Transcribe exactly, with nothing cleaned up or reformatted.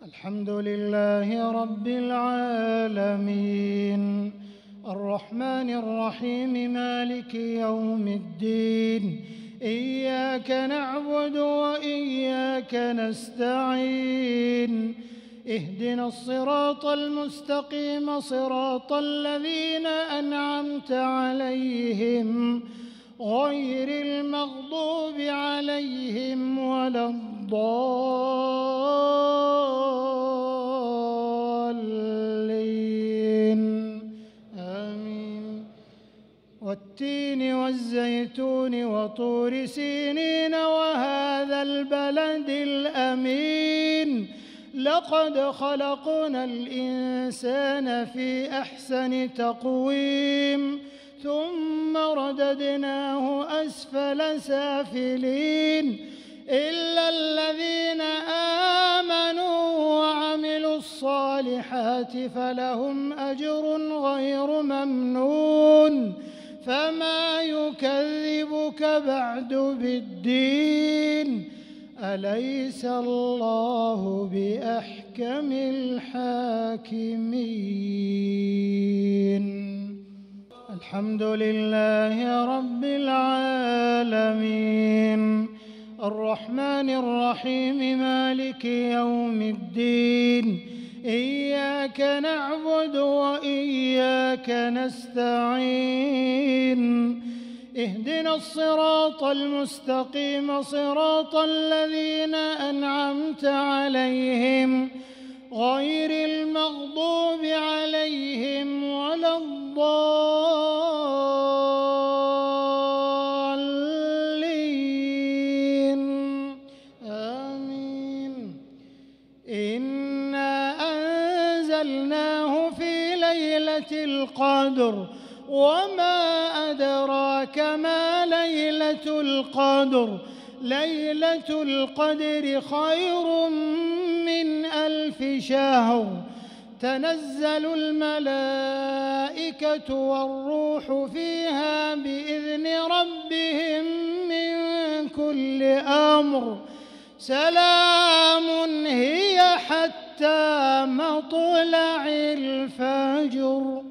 الحمد لله رب العالمين الرحمن الرحيم مالك يوم الدين إياك نعبد وإياك نستعين اهدنا الصراط المستقيم صراط الذين أنعمت عليهم غير المغضوب عليهم ولا الضالين آمين. والتين والزيتون وطور سينين وهذا البلد الأمين لقد خلقنا الإنسان في أحسن تقويم ثم رددناه أسفل سافلين إلا الذين آمنوا وعملوا الصالحات فلهم أجر غير ممنون فما يكذبك بعد بالدين أليس الله بأحكم الحاكمين. الحمد لله رب العالمين الرحمن الرحيم مالك يوم الدين إياك نعبد وإياك نستعين اهدنا الصراط المستقيم صراط الذين أنعمت عليهم غير المغضوب عليهم ولا الضالين آمين. إنا أنزلناه في ليلة القدر وما أدراك ما ليلة القدر ليلة القدر خير من ألف شهر تنزل الملائكة والروح فيها بإذن ربهم من كل أمر سلام هي حتى مطلع الفجر.